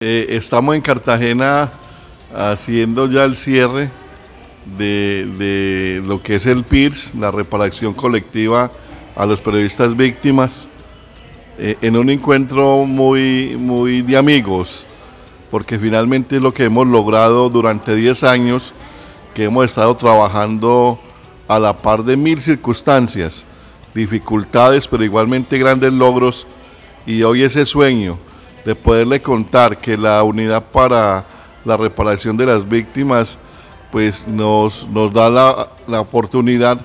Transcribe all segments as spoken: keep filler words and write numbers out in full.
Eh, estamos en Cartagena haciendo ya el cierre de, de lo que es el P I R S, la reparación colectiva a los periodistas víctimas, eh, en un encuentro muy, muy de amigos, porque finalmente es lo que hemos logrado durante diez años, que hemos estado trabajando a la par de mil circunstancias, dificultades, pero igualmente grandes logros, y hoy ese sueño de poderle contar que la unidad para la reparación de las víctimas pues nos, nos da la, la oportunidad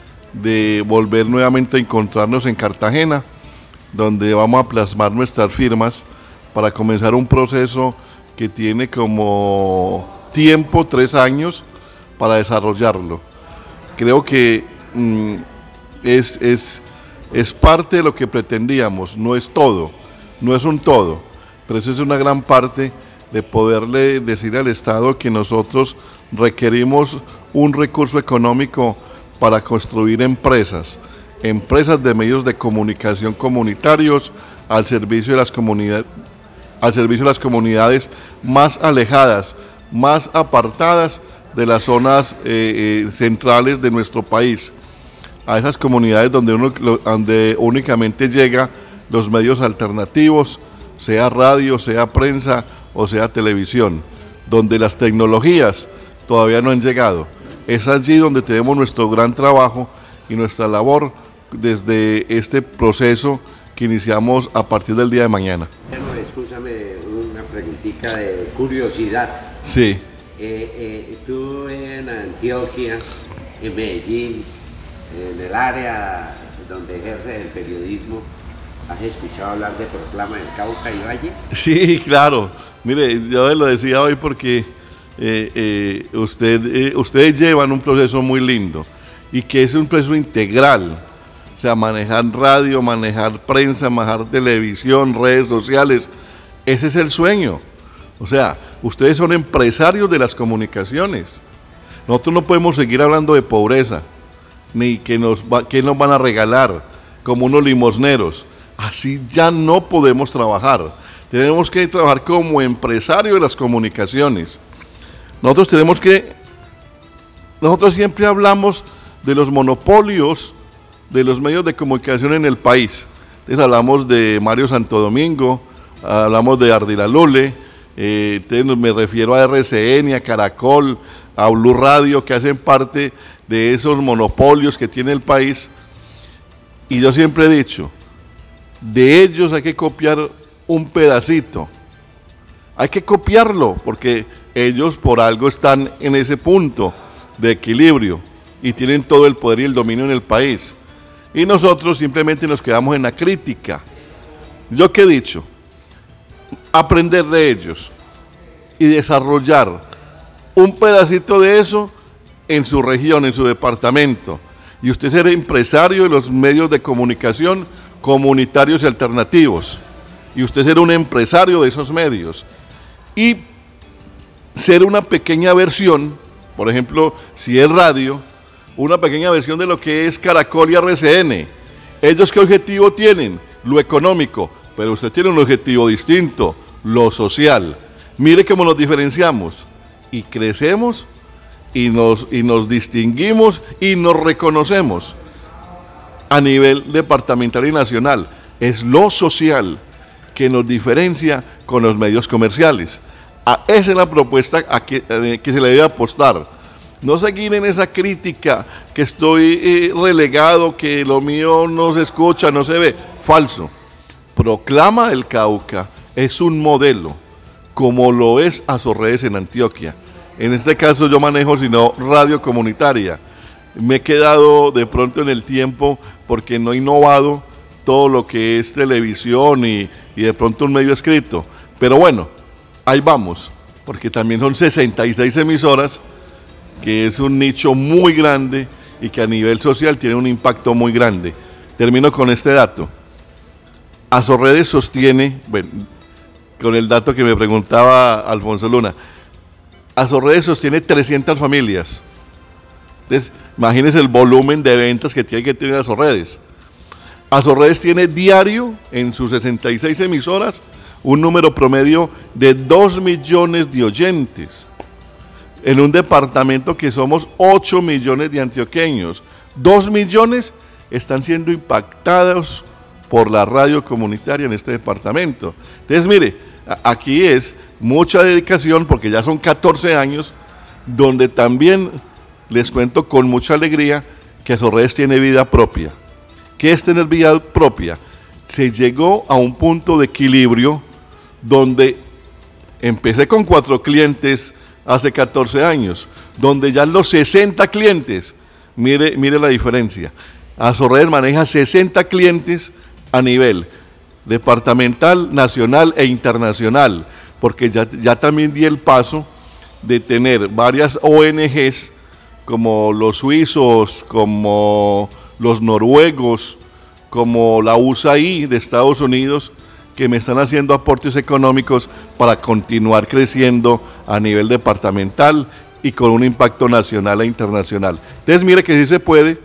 de volver nuevamente a encontrarnos en Cartagena, donde vamos a plasmar nuestras firmas para comenzar un proceso que tiene como tiempo tres años para desarrollarlo. Creo que mmm, es, es, es parte de lo que pretendíamos, no es todo, no es un todo, pero eso es una gran parte de poderle decir al Estado que nosotros requerimos un recurso económico para construir empresas, empresas de medios de comunicación comunitarios al servicio de las comunidades, al servicio de las comunidades más alejadas, más apartadas de las zonas eh, eh, centrales de nuestro país, a esas comunidades donde, uno, donde únicamente llega los medios alternativos, sea radio, sea prensa o sea televisión, donde las tecnologías todavía no han llegado. Es allí donde tenemos nuestro gran trabajo y nuestra labor desde este proceso que iniciamos a partir del día de mañana. Bueno, escúchame una preguntita de curiosidad. Sí. Eh, eh, tú en Antioquia, en Medellín, en el área donde ejerces el periodismo, ¿has escuchado hablar de Proclama del Cauca y Valle? Sí, claro. Mire, yo lo decía hoy porque eh, eh, usted, eh, ustedes llevan un proceso muy lindo y que es un proceso integral. O sea, manejar radio, manejar prensa, manejar televisión, redes sociales, ese es el sueño. O sea, ustedes son empresarios de las comunicaciones. Nosotros no podemos seguir hablando de pobreza, ni que nos, va, que nos van a regalar como unos limosneros. Así ya no podemos trabajar. Tenemos que trabajar como empresarios de las comunicaciones. Nosotros tenemos que, nosotros siempre hablamos de los monopolios de los medios de comunicación en el país. Entonces hablamos de Mario Santo Domingo, hablamos de Ardila Lule, eh, entonces me refiero a R C N, a Caracol, a Blue Radio, que hacen parte de esos monopolios que tiene el país. Y yo siempre he dicho, de ellos hay que copiar un pedacito, hay que copiarlo, porque ellos por algo están en ese punto de equilibrio y tienen todo el poder y el dominio en el país. Y nosotros simplemente nos quedamos en la crítica. ¿Yo qué he dicho? Aprender de ellos y desarrollar un pedacito de eso en su región, en su departamento. Y usted será empresario de los medios de comunicación comunitarios y alternativos. Y usted será un empresario de esos medios. Y ser una pequeña versión, por ejemplo, si es radio, una pequeña versión de lo que es Caracol y R C N. ¿Ellos qué objetivo tienen? Lo económico, pero usted tiene un objetivo distinto, lo social. Mire cómo nos diferenciamos y crecemos y nos, y nos distinguimos y nos reconocemos a nivel departamental y nacional. Es lo social que nos diferencia con los medios comerciales. A esa es la propuesta a que, a que se le debe apostar. No seguir en esa crítica que estoy eh, relegado, que lo mío no se escucha, no se ve. Falso. Proclama del Cauca es un modelo, como lo es Azorredes en Antioquia. En este caso yo manejo sino radio comunitaria. Me he quedado de pronto en el tiempo porque no he innovado todo lo que es televisión y, y de pronto un medio escrito. Pero bueno, ahí vamos, porque también son sesenta y seis emisoras, que es un nicho muy grande y que a nivel social tiene un impacto muy grande. Termino con este dato. Azorredes sostiene, bueno, con el dato que me preguntaba Alfonso Luna, Azorredes sostiene trescientas familias. Entonces, imagínense el volumen de ventas que tiene que tener Azorredes. Azorredes tiene diario en sus sesenta y seis emisoras un número promedio de dos millones de oyentes. En un departamento que somos ocho millones de antioqueños. dos millones están siendo impactados por la radio comunitaria en este departamento. Entonces, mire, aquí es mucha dedicación porque ya son catorce años, donde también les cuento con mucha alegría que Asorredes tiene vida propia. ¿Qué es tener vida propia? Se llegó a un punto de equilibrio donde empecé con cuatro clientes hace catorce años, donde ya los sesenta clientes, mire, mire la diferencia. Asorredes maneja sesenta clientes a nivel departamental, nacional e internacional, porque ya, ya también di el paso de tener varias O N Ges como los suizos, como los noruegos, como la U S A I D de Estados Unidos, que me están haciendo aportes económicos para continuar creciendo a nivel departamental y con un impacto nacional e internacional. Entonces mire que sí se puede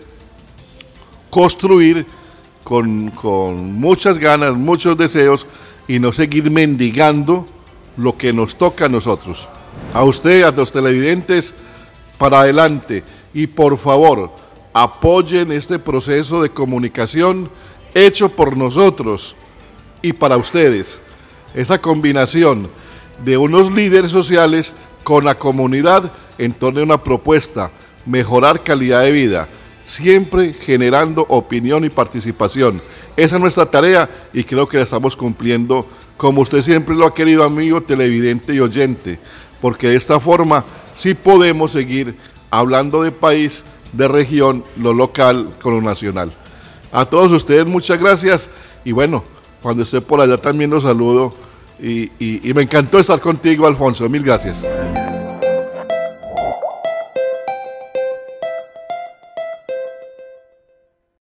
construir con, con muchas ganas, muchos deseos y no seguir mendigando lo que nos toca a nosotros. A usted, a los televidentes, para adelante y por favor apoyen este proceso de comunicación hecho por nosotros y para ustedes. Esa combinación de unos líderes sociales con la comunidad en torno a una propuesta, mejorar calidad de vida, siempre generando opinión y participación. Esa es nuestra tarea y creo que la estamos cumpliendo como usted siempre lo ha querido, amigo televidente y oyente, porque de esta forma sí podemos seguir hablando de país, de región, lo local con lo nacional. A todos ustedes muchas gracias y bueno, cuando esté por allá también los saludo y, y, y me encantó estar contigo, Alfonso, mil gracias.